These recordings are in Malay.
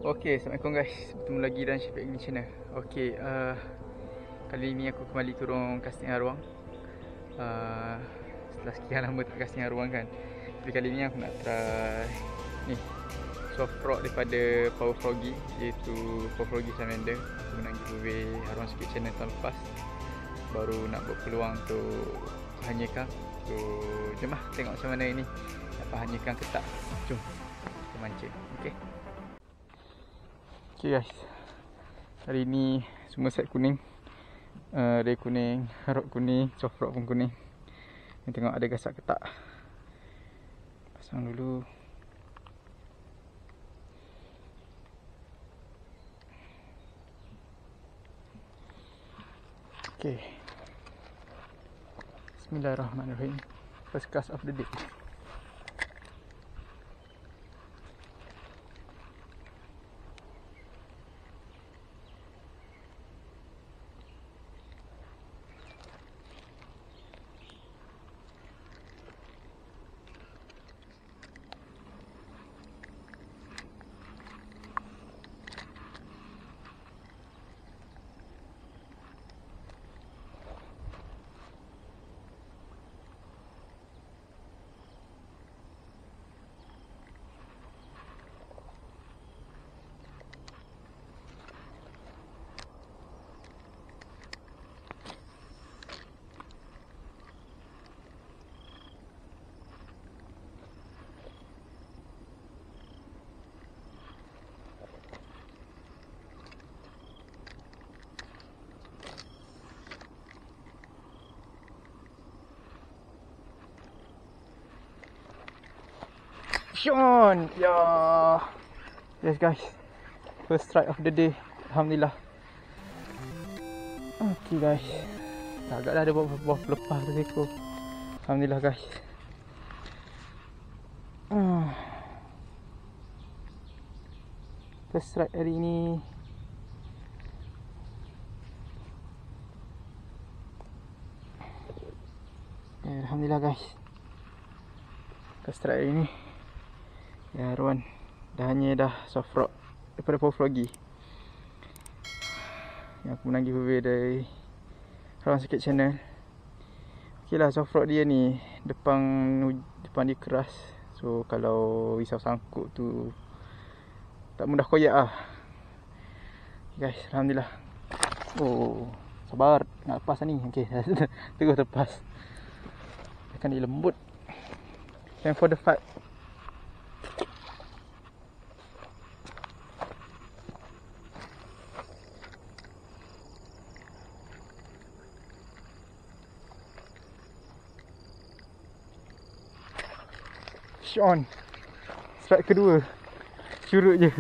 Okay, Assalamualaikum guys. Bertemu lagi dalam Syafiq Agni Channel. Okay, kali ni aku kembali turun casting arwang. Setelah sekian lama tak casting arwang kan. Tapi kali ni aku nak try ni soft rock daripada Power Froggy, iaitu Power Froggy Salamander. Aku menang giveaway arwang sikit channel tahun lepas. Baru nak berpeluang untuk hanyakan. So, jom lah tengok macam mana ini. Dapat hanyakan ke tak. Jom kita mancing. Okay. Okay guys, hari ni semua set kuning. Ray kuning, rod kuning, soft rock pun kuning. Ni tengok ada gasak ke tak. Pasang dulu. Okay, Bismillahirrahmanirrahim. First cast of the day. Sean, ya. Yes guys, first strike of the day. Alhamdulillah. Okay guys, agaklah ada buah pelepah tu ekor. Alhamdulillah guys. First strike hari ni. Alhamdulillah guys. First strike hari ni. Ya Arwan, dah soft rock daripada Power Froggy. Yang aku menang giveaway dari Arwan Sikit Channel. Ok lah, soft rock dia ni depan dia keras. So kalau risau sangkut tu tak mudah koyak lah. Guys, Alhamdulillah. Oh, sabar, nak lepas lah ni. Ok, terus lepas. Akan dia lembut. Time for the fight. Sean, strike kedua, curut je.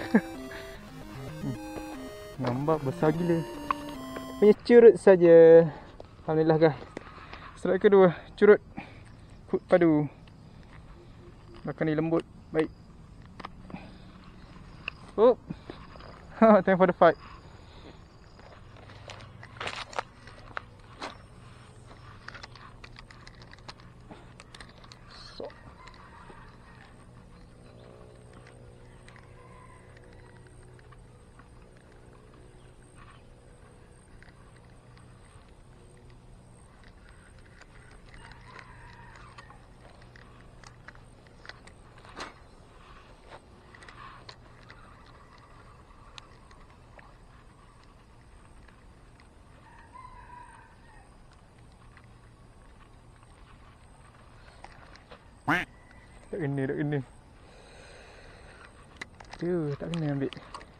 Nampak besar gila. Punya curut saja. Alhamdulillah guys. Strike kedua, curut. Hook padu. Bahkan ni lembut. Baik. Oh. Time for the fight. Tak kena. Tak kena ambil.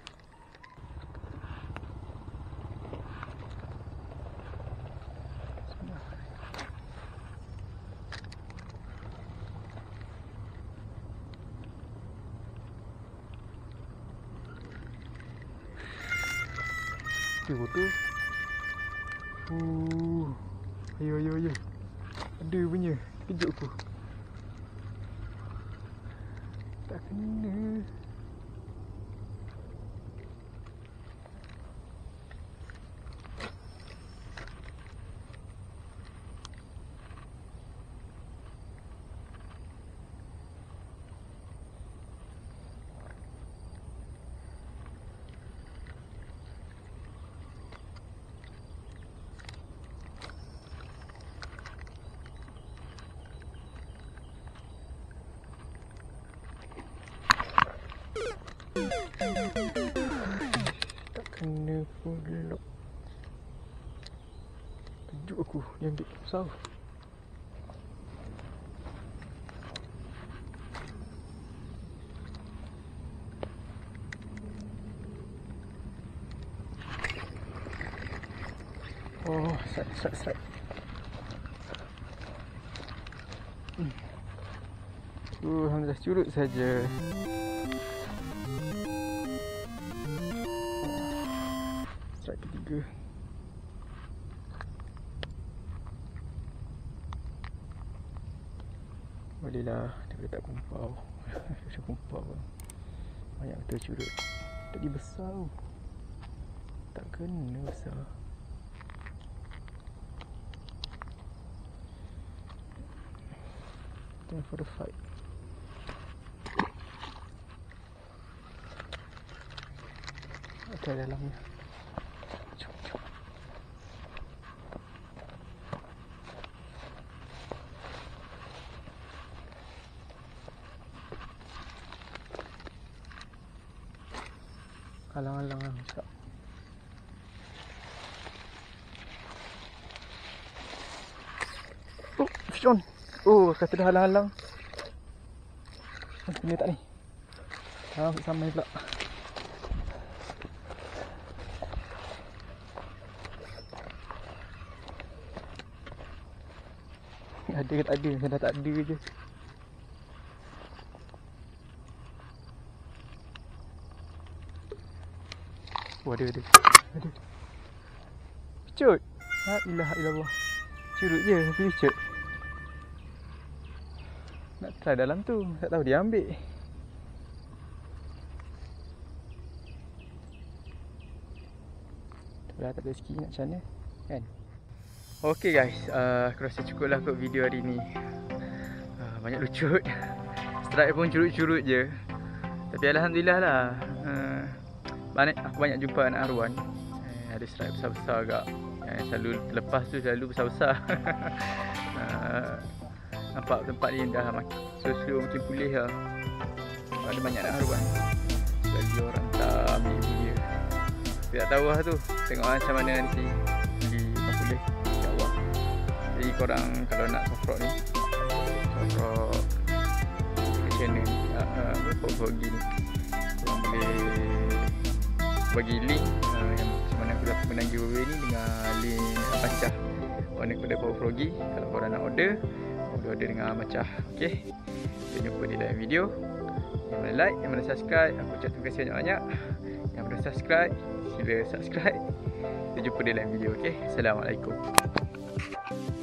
Betul. Ayo. Ada punya. Kejut aku. Tak kena. Tak kena pula. Kejut aku, dia ambil besar. Oh, strike. Alhamdulillah curut saja. Strike ketiga. Bolehlah, daripada tak kumpau. Dah kumpau. Banyak betul curut. Tadi besar. Tak kena besar. Time for the fight. Ada dalamnya. Jom. Alang-alang lah cakap. Oh, fish on. Oh, kata dah halang-halang. Kena tak ni? Halang sampai pula. Ada ke tak ada? Macam dah tak ada je. Oh, ada. Picut. La ilaha illallah. Curut je, tapi picut. Nak try dalam tu, tak tahu dia ambil. Dah tak ada rezeki nak macam mana kan. Okay guys, aku rasa cukup lah kot video hari ni. Banyak lucut. Strike pun curut-curut je. Tapi Alhamdulillah lah, aku banyak jumpa anak haruan. Ada strike besar-besar agak. Yang selalu lepas tu selalu besar-besar. Nampak tempat ni dah slow-slow makin pulih lah. Ada banyak anak haruan. Jadi orang tak ambil ibu dia. Tidak tahu lah tu. Tengok macam mana nanti akan pulih, InsyaAllah. Jadi korang kalau nak soft rock ni, soft rock ke channel Froggy ni, korang boleh bagi link yang macam mana aku dapat menang giveaway ni dengan link macah warna kedai Froggy. Kalau korang nak order, boleh order dengan macah. Okay, kita jumpa di dalam video. Yang mana like, yang mana subscribe, aku ucap terima kasih banyak-banyak. Yang belum subscribe, sila subscribe. Kita jumpa di dalam video. Okay, Assalamualaikum.